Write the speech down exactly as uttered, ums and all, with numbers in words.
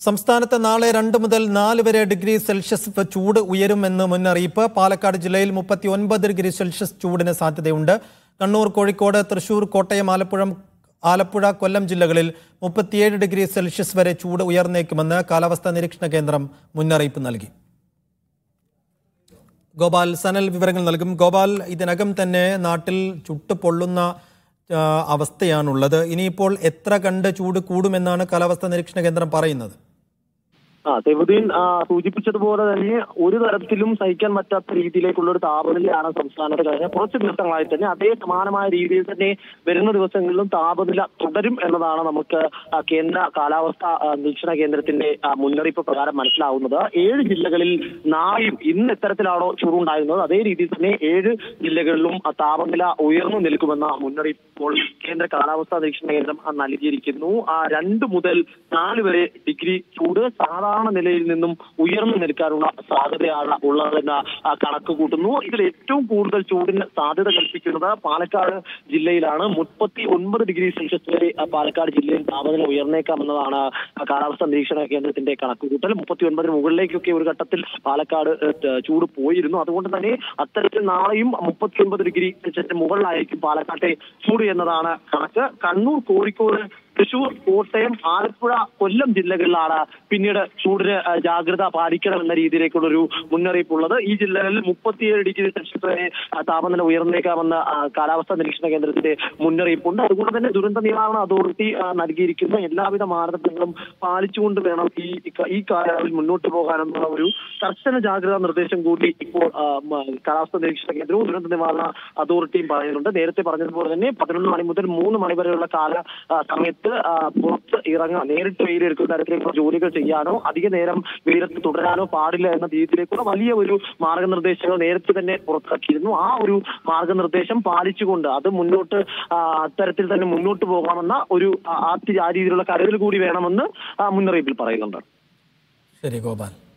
സംസ്ഥാനത്ത് നാളെ രണ്ട് മുതൽ നാല് വരെ ഡിഗ്രി സെൽഷ്യസ് ചൂട് ഉയരുമെന്ന് മുന്നറിയിപ്പ്. പാലക്കാട് ജില്ലയിൽ മുപ്പത്തി ഒൻപത് ഡിഗ്രി സെൽഷ്യസ് ചൂടിന് സാധ്യതയുണ്ട്. കണ്ണൂർ, കോഴിക്കോട്, തൃശൂർ, കോട്ടയം, ആലപ്പുഴ ആലപ്പുഴ കൊല്ലം ജില്ലകളിൽ മുപ്പത്തിയേഴ് ഡിഗ്രി സെൽഷ്യസ് വരെ ചൂട് ഉയർന്നേക്കുമെന്ന് കാലാവസ്ഥാ നിരീക്ഷണ കേന്ദ്രം മുന്നറിയിപ്പ് നൽകി. ഗോപാൽ സനൽ വിവരങ്ങൾ നൽകും. ഗോപാൽ, ഇതിനകം തന്നെ നാട്ടിൽ ചുട്ടുപൊള്ളുന്ന അവസ്ഥയാണുള്ളത്. ഇനിയിപ്പോൾ എത്ര കണ്ട് ചൂട് കൂടുമെന്നാണ് കാലാവസ്ഥാ നിരീക്ഷണ കേന്ദ്രം പറയുന്നത്? ആ തെവുദ്ദീൻ സൂചിപ്പിച്ചതുപോലെ തന്നെ ഒരു തരത്തിലും സഹിക്കാൻ പറ്റാത്ത രീതിയിലേക്കുള്ള ഒരു താപനിലയാണ് സംസ്ഥാനത്ത് കഴിഞ്ഞ കുറച്ച് ദിവസങ്ങളായി തന്നെ അതേ സമാനമായ രീതിയിൽ തന്നെ വരുന്ന ദിവസങ്ങളിലും താപനില തുടരും എന്നതാണ് നമുക്ക് കേന്ദ്ര കാലാവസ്ഥാ നിരീക്ഷണ കേന്ദ്രത്തിന്റെ മുന്നറിയിപ്പ് പ്രകാരം മനസ്സിലാവുന്നത്. ഏഴ് ജില്ലകളിൽ നാളെയും ഇന്ന് എത്തരത്തിലാണോ ചൂടുണ്ടായിരുന്നത് അതേ രീതിയിൽ തന്നെ ഏഴ് ജില്ലകളിലും താപനില ഉയർന്നു നിൽക്കുമെന്ന മുന്നറിയിപ്പ് ഇപ്പോൾ കേന്ദ്ര കാലാവസ്ഥാ നിരീക്ഷണ കേന്ദ്രം നൽകിയിരിക്കുന്നു. രണ്ട് മുതൽ നാല് വരെ ഡിഗ്രി ചൂട് സാധാരണ നിലയിൽ നിന്നും ഉയർന്നു നിൽക്കാനുള്ള സാധ്യതയാണ് ഉള്ളതെന്ന് കണക്ക് കൂട്ടുന്നു. ഇതിൽ ഏറ്റവും കൂടുതൽ ചൂടിന് സാധ്യത കൽപ്പിക്കുന്നത് പാലക്കാട് ജില്ലയിലാണ്. മുപ്പത്തി ഒൻപത് ഡിഗ്രി സെൽഷ്യസ് വരെ പാലക്കാട് ജില്ലയിൽ താപനില ഉയർന്നേക്കാമെന്നതാണ് കാലാവസ്ഥാ നിരീക്ഷണ കേന്ദ്രത്തിന്റെ കണക്ക് കൂട്ടൽ. മുപ്പത്തി ഒൻപതിന് മുകളിലേക്കൊക്കെ ഒരു ഘട്ടത്തിൽ പാലക്കാട് ചൂട് പോയിരുന്നു. അതുകൊണ്ട് തന്നെ അത്തരത്തിൽ നാളെയും മുപ്പത്തി ഒൻപത് ഡിഗ്രി സെൽഷ്യസിന് മുകളിലായിരിക്കും പാലക്കാട്ടെ ചൂട് എന്നതാണ് കണക്ക്. കണ്ണൂർ, കോഴിക്കോട്, തൃശൂർ, കോട്ടയം, ആലപ്പുഴ, കൊല്ലം ജില്ലകളിലാണ് പിന്നീട് ചൂടിന് ജാഗ്രത പാലിക്കണം എന്ന രീതിയിലേക്കുള്ള ഒരു മുന്നറിയിപ്പ് ഉള്ളത്. ഈ ജില്ലകളിൽ മുപ്പത്തിയേഴ് ഡിഗ്രി സെൽഷ്യസ് വരെ താപനില ഉയർന്നേക്കാമെന്ന കാലാവസ്ഥാ നിരീക്ഷണ കേന്ദ്രത്തിന്റെ മുന്നറിയിപ്പുണ്ട്. അതുകൊണ്ട് തന്നെ ദുരന്ത നിവാരണ അതോറിറ്റി നൽകിയിരിക്കുന്ന എല്ലാവിധ മാനദണ്ഡങ്ങളും പാലിച്ചുകൊണ്ട് വേണം ഈ ഈ കാലയളവിൽ മുന്നോട്ട് പോകാനെന്നുള്ള ഒരു കർശന ജാഗ്രതാ നിർദ്ദേശം കൂടി ഇപ്പോൾ കാലാവസ്ഥാ നിരീക്ഷണ കേന്ദ്രവും ദുരന്ത നിവാരണ അതോറിറ്റിയും പറയുന്നുണ്ട്. നേരത്തെ പറഞ്ഞതുപോലെ തന്നെ പതിനൊന്ന് മണി മുതൽ മൂന്ന് മണി വരെയുള്ള കാല സമയത്ത് പുറത്ത് ഇറങ്ങാൻ നേരിട്ട് വെയിലെടുക്കുന്ന തരത്തിലേക്കുള്ള ജോലികൾ ചെയ്യാനോ അധിക നേരം വെയിലത്ത് തുടരാനോ പാടില്ല എന്ന രീതിയിലേക്കുള്ള വലിയ ഒരു മാർഗനിർദ്ദേശങ്ങൾ നേരത്തെ തന്നെ പുറത്തിറക്കിയിരുന്നു. ആ ഒരു മാർഗനിർദ്ദേശം പാലിച്ചുകൊണ്ട് അത് മുന്നോട്ട് അത്തരത്തിൽ തന്നെ മുന്നോട്ട് പോകാമെന്ന ഒരു ആ രീതിയിലുള്ള കരുതൽ കൂടി വേണമെന്ന് മുന്നറിയിപ്പിൽ പറയുന്നുണ്ട്. ശരി ഗോപാൽ.